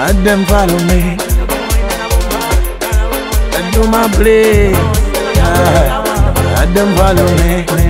and them follow me. And do my play, and them follow me.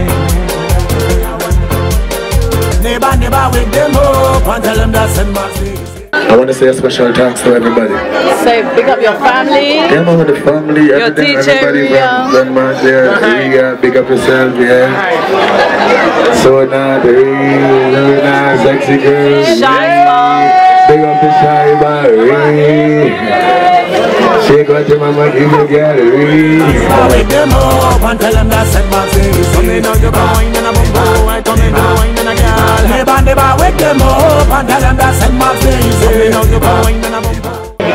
Neighbor, wake them up and tell them that St. Mark's Day. I want to say a special thanks to everybody. Say big up your family. Yeah, man, with the family, your everything, teacher, everybody from St. Mark's there. Big up yourself, yeah. So now, the real nice, sexy girl. Big up the shy boy. Shake what your mama give you gallery. Wake them up and tell them that St. Mark's Day. So me know you going in a bumbo, I come in going in a girl. Neighbor, wake them up and tell them that St. Mark's Day. So me know you going in a bumbo.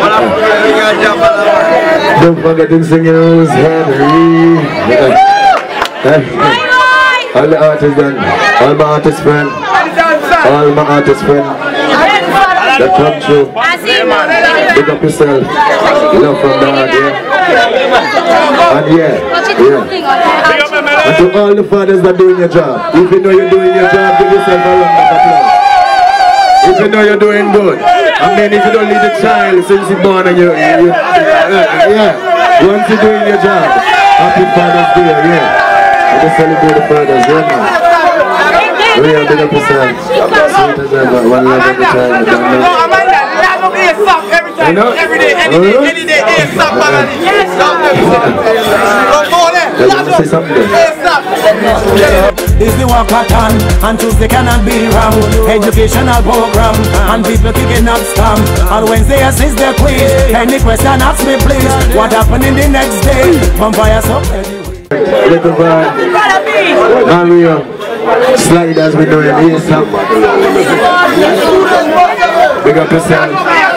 Don't forget to sing your Henry. All the artists done. All my artist friends. All my artist friends. That come true. Pick up yourself. You know from the heart, yeah. And yeah. And to all the fathers that doing your job. If you know you're doing your job, give yourself a round of applause. If you know you're doing good. I mean, if you don't leave the child since you're born and you once you're doing your job, happy Father's Day, yeah. And just celebrate the fathers, yeah, man. We are big up yourself. Sweet as ever, one love every time. You know? Every day, any day, stop. You want to say something? Is the work pattern and Tuesday cannot be wrong. Educational program and people kicking up scam. On Wednesday assist the quiz. Any question ask me please. What happened in the next day? Vampires up anyway. Little boy, Mario, slide as we doing here, Sam. Big up yourself.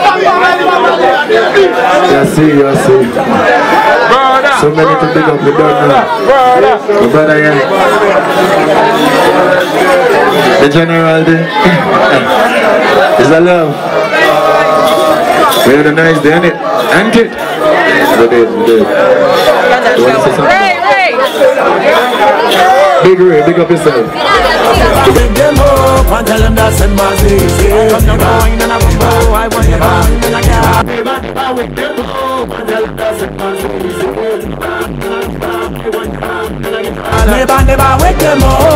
You see. So many to big up, we don't know. My brother, yeah. The general there. It's a love. We had a nice day, ain't it? Ain't it? We did. You want to say something? Big Ray, big up yourself. Pick them up and tell them that St. Mark's Day. Come down going and I'm go. I want you back and I can't. Wake them up and tell them that St. Mark's Day. Neighbor, wake them up